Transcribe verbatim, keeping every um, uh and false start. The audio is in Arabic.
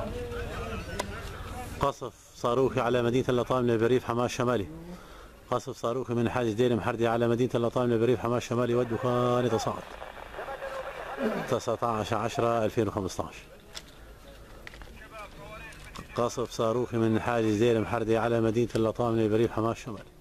قصف صاروخي على مدينة اللطام من بريف حماة الشمالي. قصف صاروخي من حاجز دير محردي على مدينة اللطام من بريف حماة الشمالي، والدخان يتصاعد. تسعة عشر عشرة ألفين وخمسة عشر. قصف صاروخي من حاجز دير محردي على مدينة اللطام من بريف حماة الشمالي.